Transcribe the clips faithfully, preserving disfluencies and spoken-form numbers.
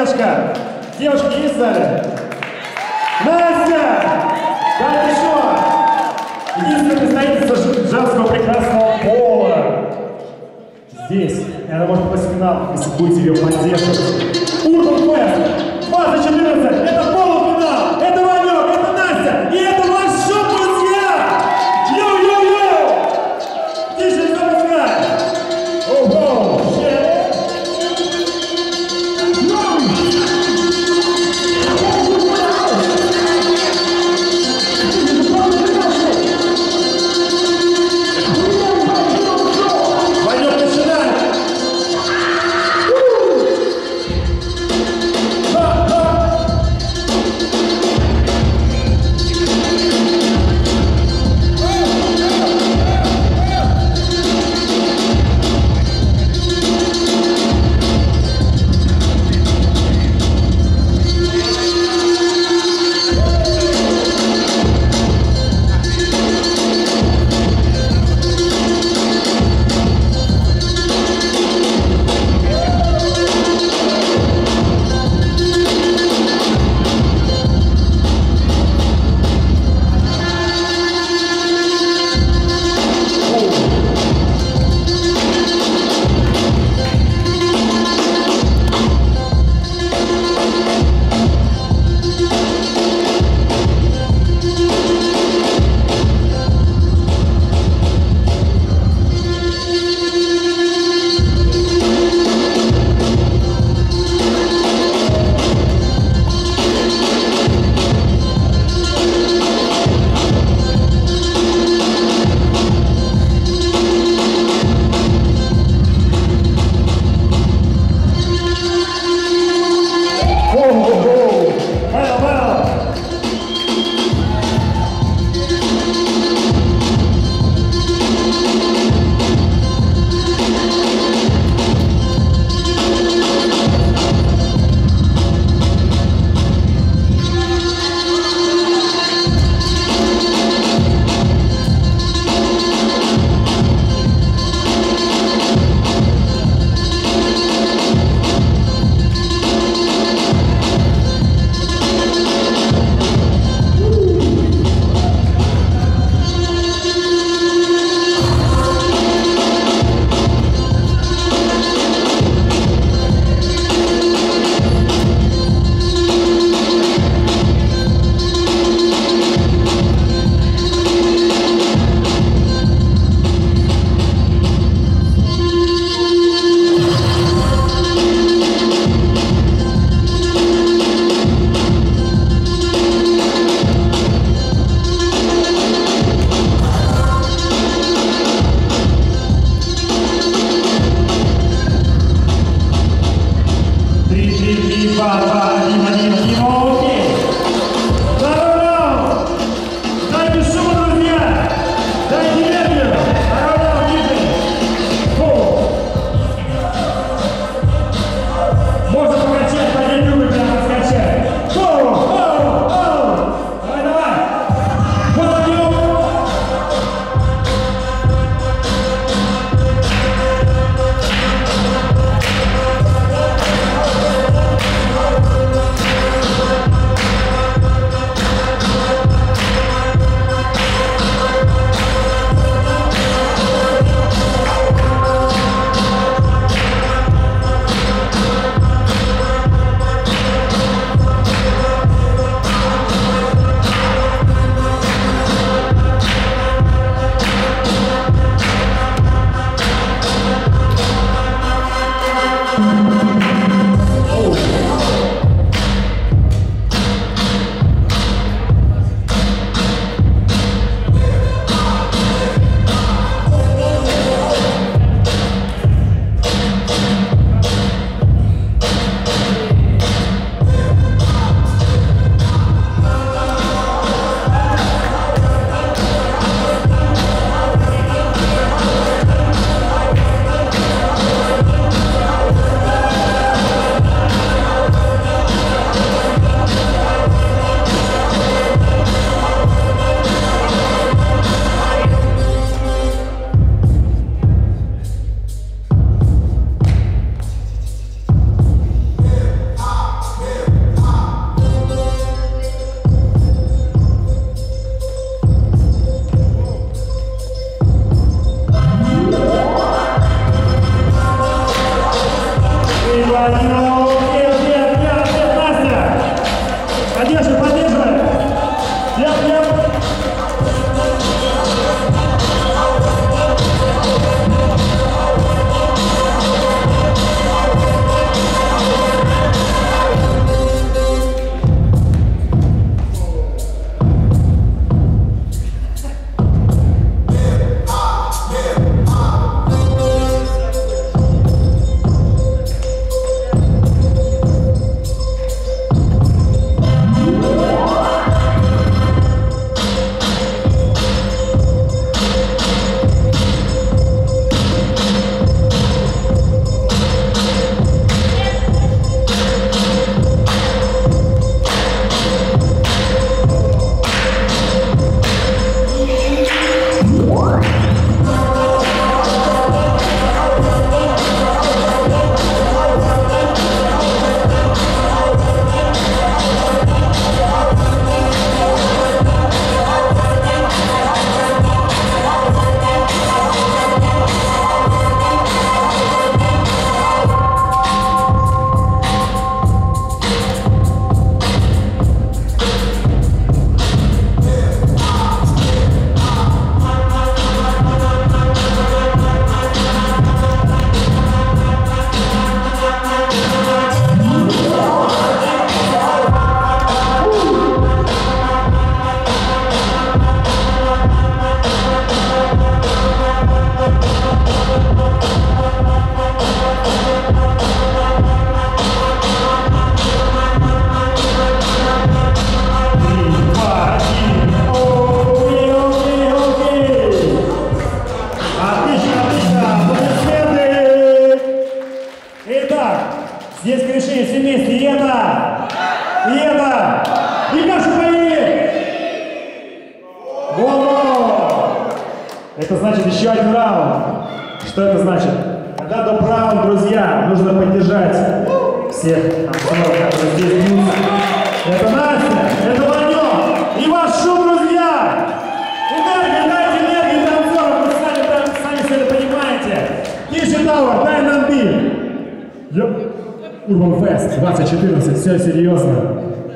поддержка. Девушки есть в зале? Настя! Да еще! Единственная представительница женского прекрасного пола. Здесь. И она может попасть в финал, если будете ее поддерживать. Урбан Фест двадцать четырнадцать. Это полуфинал. Это Ванек, это Настя. И это ваш шоу, друзья! Йоу-йоу-йоу! Тише, не запускай! Оу-оу! Владимир, окей, окей, окей, окей, Настя. Поддерживай, поддерживай. Нет, нет. Здесь решили все вместе. И это! И это! И наши бои! Во-во! Это значит еще один раунд. Что это значит? Когда до раунд, друзья, нужно поддержать всех актеров, которые здесь бьются. Это Настя, это Ванек и ваш шум, друзья! Энергия, дайте энергию танцорам, вы сами, сами все это понимаете. Тише Тауэр, дай нам бит. Urban Fest двадцать четырнадцать, все серьезно.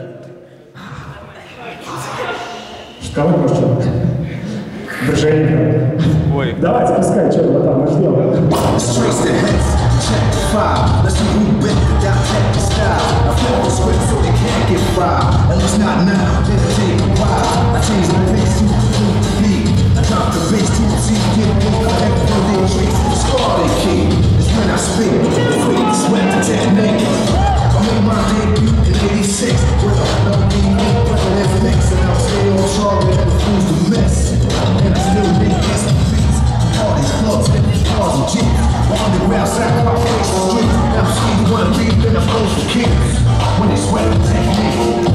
Кого можно? Движение. Ой. Давайте, пускай, что мы там, мы ждем. When I speak, free sweat the technique. I made my debut in eighty-six with a no D E, but it fix, and I'm still on target and refuse to miss. And I still make instant beats. All these clubs, fifty cars and jeeps. The underground sacrifice the streets. And I'm seeing one leave, then I'm close to kids. When they sweat the technique.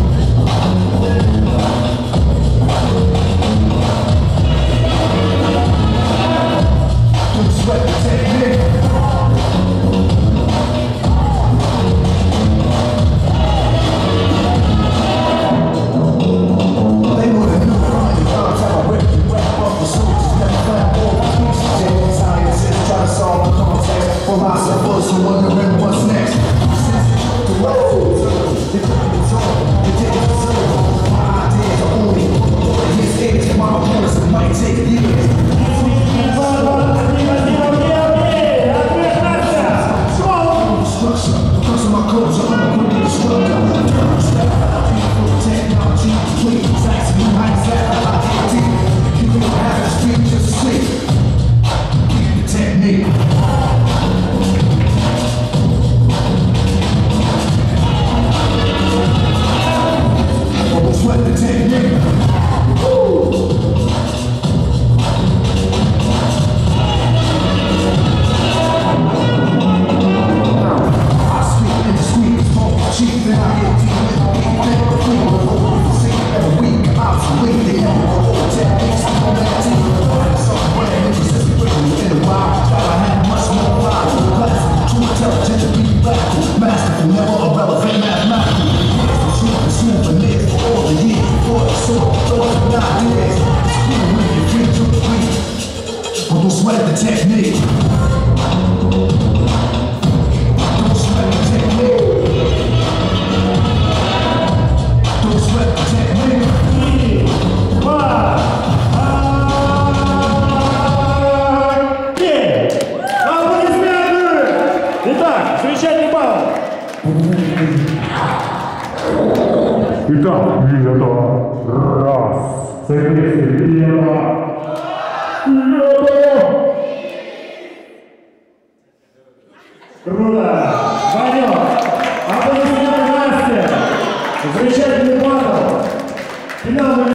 When they sweat the technique. Philosophers who wondering what's next. The roads, the cookies on, the days are my ideas are only for his age. My opponents it might take years. Structure, because of my culture, I'm a good instructor. Technology, please, ask me my exact idea. You don't have to speak, just sleep. Keep the technique. Sweat the technique. Woo! I speak in the sweetest form, cheap than I get deep in the deep in the clean. See every week, obsolete, they have the whole techniques. I'm on that team. Somewhere in the system, in the wild, I have much more life. Class, too intelligent to be radical, masterful, never irrelevant, mathematical. Smooth and live for all the years before the sword, thoughts and ideas. Screw when you drink to the beat. But don't sweat the technique. Don't sweat the technique. Итак, Лида, раз. Це Ліда.